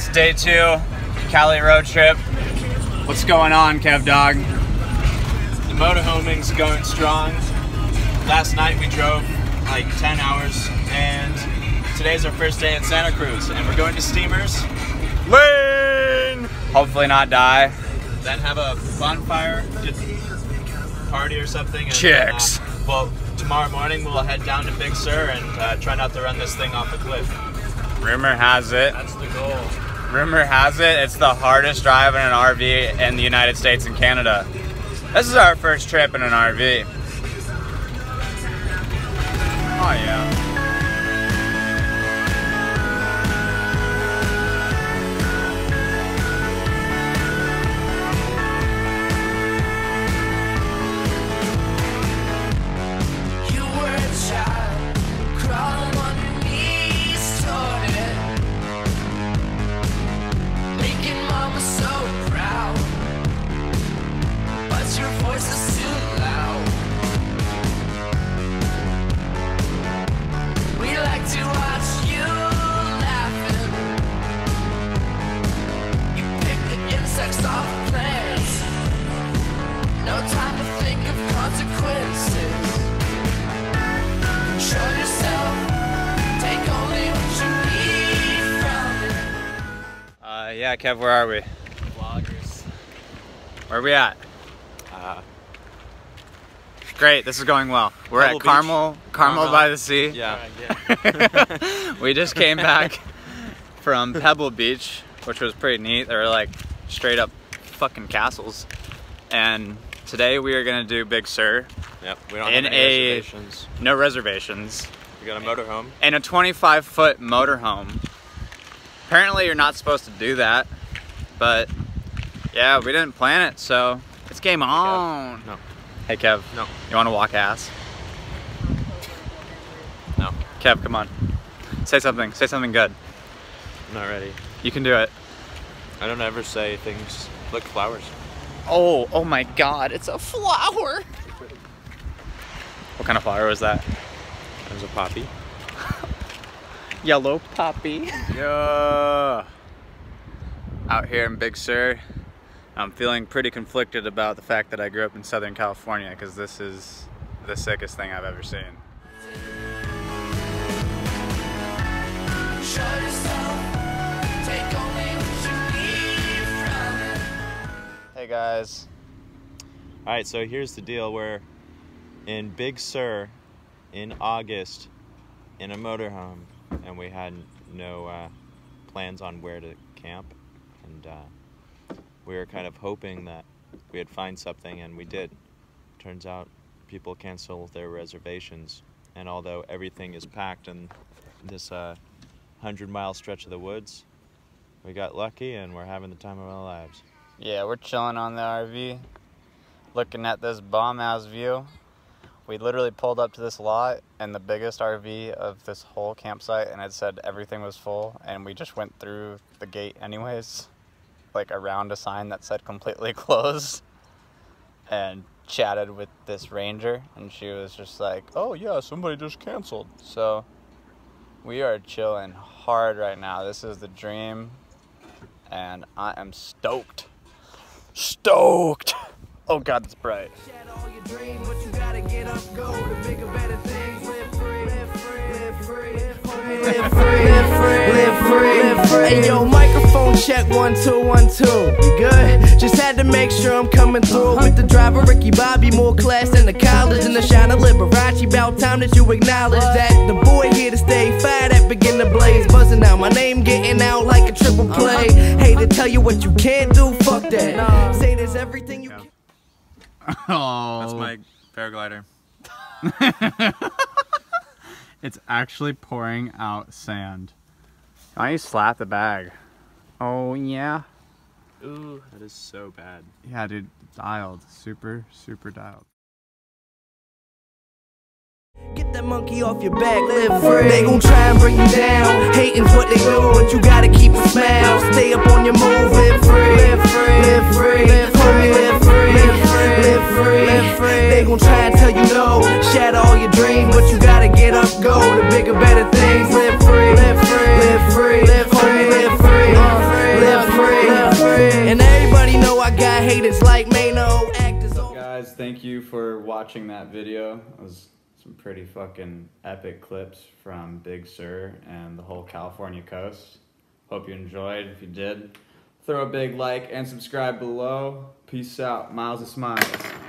It's day 2, Cali road trip. What's going on, Kev Dog? The motorhoming's going strong. Last night we drove like 10 hours, and today's our first day in Santa Cruz, and we're going to Steamers. Lane! Hopefully not die. Then have a bonfire, get party or something. And Chicks. Well, tomorrow morning we'll head down to Big Sur and try not to run this thing off a cliff. Rumor has it. That's the goal. Rumor has it, it's the hardest drive in an RV in the United States and Canada. This is our first trip in an RV. Oh yeah. Yeah, Kev, where are we? Vloggers. Where are we at? Great, this is going well. We're at Carmel by the Sea. Yeah. We just came back from Pebble Beach, which was pretty neat. They were like straight up fucking castles. And today we are gonna do Big Sur. Yep, we don't have any reservations. No reservations. We got a motorhome. And a 25-foot motorhome. Apparently you're not supposed to do that, but yeah, we didn't plan it, so it's game on. Kev. No. Hey Kev. No. You want to walk ass? No. Kev, come on. Say something. Say something good. I'm not ready. You can do it. I don't ever say things. Look, flowers. Oh my God! It's a flower. What kind of flower was that? It was a poppy. Yellow poppy. Yeah. Out here in Big Sur, I'm feeling pretty conflicted about the fact that I grew up in Southern California, because this is the sickest thing I've ever seen. Hey guys. All right, so here's the deal. We're in Big Sur in August in a motorhome, and we had no plans on where to camp, and we were kind of hoping that we'd find something, and we did. Turns out people cancel their reservations, and although everything is packed in this 100-mile stretch of the woods, we got lucky and we're having the time of our lives. Yeah, we're chilling on the RV, looking at this bomb-ass view. We literally pulled up to this lot in the biggest RV of this whole campsite, and it said everything was full, and we just went through the gate anyways, like around a sign that said completely closed, and chatted with this ranger, and she was just like, oh yeah, somebody just canceled. So we are chilling hard right now. This is the dream, and I am stoked. Stoked! Oh God, it's bright. Hey yo, microphone check 1 2 1 2. We good? Just had to make sure I'm coming through with the driver Ricky Bobby, more class than the college and the shine of Liberace. About time that you acknowledge that the boy here to stay. Fire that begin to blaze, buzzing out my name, getting out like a triple play. Hate to tell you what you can't do, fuck that. Say there's everything you can. Oh, That's my paraglider. It's actually pouring out sand. Why don't you slap the bag? Oh yeah. Ooh, that is so bad. Yeah, dude, dialed. Super dialed. Get that monkey off your back, live free. They gon' try and bring you down. Hating's what they do, but you gotta keep a smile. Stay up on your move, live free, live free, live free, homie, live free, live free, live free. They gon' try and tell you no, shatter all your dreams, but you gotta get up, go to bigger, better things. Live free, live free, live free, homie, live free. leaders like Mano actors. Guys, thank you for watching that video. It was some pretty fucking epic clips from Big Sur and the whole California coast. Hope you enjoyed. If you did, throw a big like and subscribe below. Peace out. Miles of Smiles.